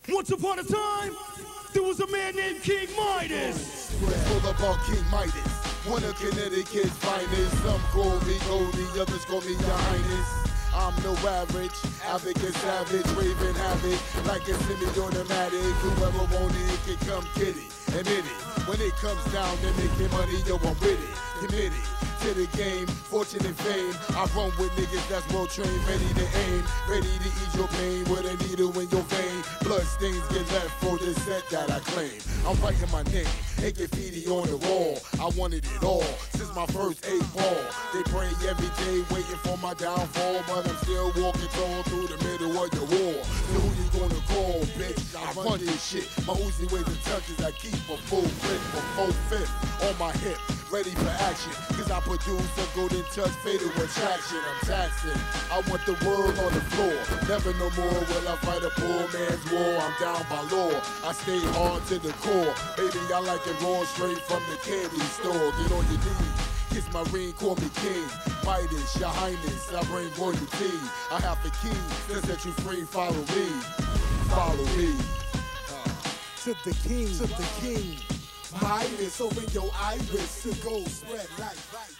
Once upon a time, there was a man named King Midas. Full about King Midas, one of Connecticut's finest. Some call me Goldie, others call me Your Highness. I'm no average, advocate savage, raving havoc like a semi-automatic. Whoever want it can come get it, admit it. When it comes down to making money, yo, I'm with it, committed to the game, fortune and fame. I run with niggas that's well trained, ready to aim, ready to ease your pain with a needle in your vein. Blood stains get left for the set that I claim. I'm writing my name, AK graffiti on the wall. I wanted it all since my first 8 ball. They pray every day, waiting for my downfall, but I'm still walking tall through the middle of your wall. So who you gonna call, bitch? I run this shit. My Uzi weighs in touches, I keep a full grip for 4/5 on my hip, ready for action. Cause I produce a golden touch, fatal attraction. I'm taxing. I want the world on the floor. Never no more will I fight a poor man's war. I'm down by law. I stay hard to the core. Baby, I like it raw, straight from the candy store. Get on your knees. Kiss my ring, call me king. Midas, Your Highness, I bring royalty. I have the key to set you free. Follow me. Follow me. To the king. Midas, open your iris to go spread like light.